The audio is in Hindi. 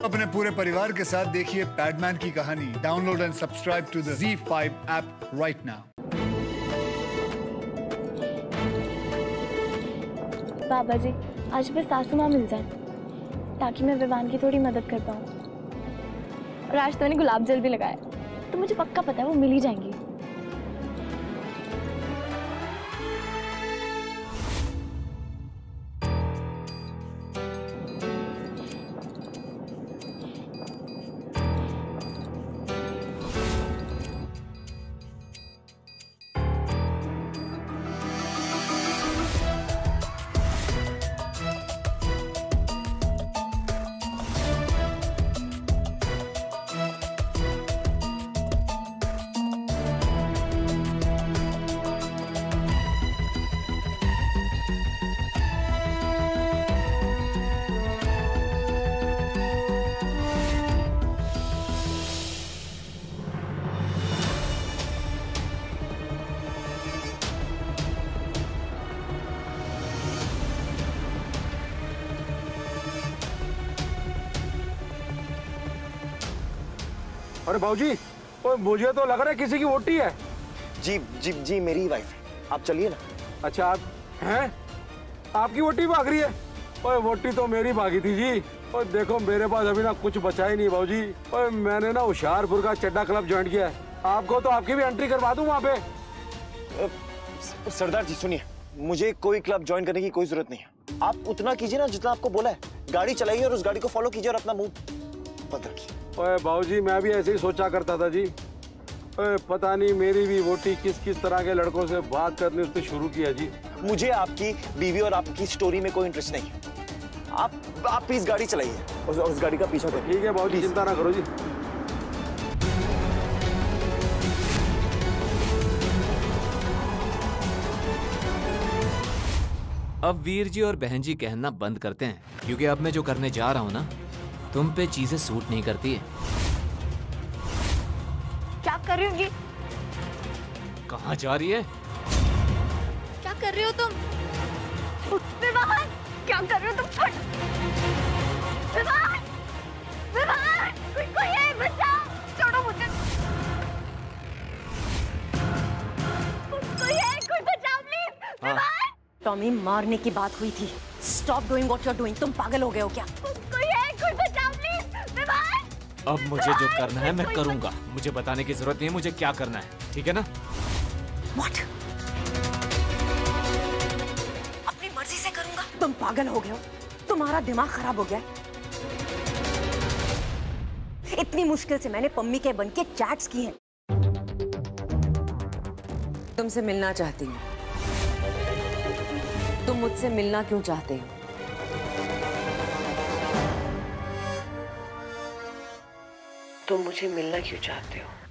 अपने पूरे परिवार के साथ देखिए पैडमैन की कहानी। Download and subscribe to the ZEE5 app right now. बाबा जी, आज बस सासू माँ मिल जाए ताकि मैं विवान की थोड़ी मदद कर पाऊँ। और आज तो मैंने गुलाब जल भी लगाया, तो मुझे पक्का पता है वो मिल ही जाएंगी। अरे भाऊजी, मुझे तो लग रहा है किसी की वोटी है। जी जी जी, मेरी वाइफ है। आप चलिए ना। अच्छा, आप हैं? आपकी वोटी भाग रही है? ओए, वोटी तो मेरी भागी थी जी। और देखो, मेरे पास अभी ना कुछ बचा ही नहीं भाऊजी। ओए, मैंने ना होशियारपुर का चड्डा क्लब ज्वाइन किया है। आपको तो आपकी भी एंट्री करवा दूं वहाँ पे। सरदार जी सुनिए, मुझे कोई क्लब ज्वाइन करने की कोई जरूरत नहीं है। आप उतना कीजिए ना जितना आपको बोला है। गाड़ी चलाइए और उस गाड़ी को फॉलो कीजिए और अपना मुंह बंद रखिए। ओए बाबूजी, मैं भी ऐसे ही सोचा करता था जी। ओए, पता नहीं मेरी भी वोटी किस किस तरह के लड़कों से बात करने उसने शुरू किया जी। मुझे आपकी बीवी और आपकी स्टोरी में कोई इंटरेस्ट नहीं है। आप प्लीज गाड़ी चलाइए और उस गाड़ी का पीछा करिए। ठीक है बाबूजी, चिंता ना करो जी। अब वीर जी और बहन जी कहना बंद करते हैं, क्योंकि अब मैं जो करने जा रहा हूँ ना, तुम पे चीजें सूट नहीं करती है। क्या कर रही होगी? कहाँ जा रही है? क्या कर रही हो तुम? विवान, क्या कर रहे हो तुम? विवान, विवान, कोई है, बचाओ, छोड़ो मुझे। कोई बचाओ प्लीज। विवान, टॉमी, मारने की बात हुई थी। Stop doing what you are doing. तुम पागल हो गए हो क्या? कोई बचाओ प्लीज। विवान, अब मुझे जो करना है मैं करूंगा। मुझे बताने की जरूरत नहीं है मुझे क्या करना है, ठीक है ना? What? अपनी मर्जी से करूंगा? तुम पागल हो गए हो? तुम्हारा दिमाग खराब हो गया है? इतनी मुश्किल से मैंने पम्मी के बन के चैट्स की हैं। तुमसे मिलना चाहती हूँ। तुम मुझसे मिलना क्यों चाहते हो? तुम मुझे मिलना क्यों चाहते हो?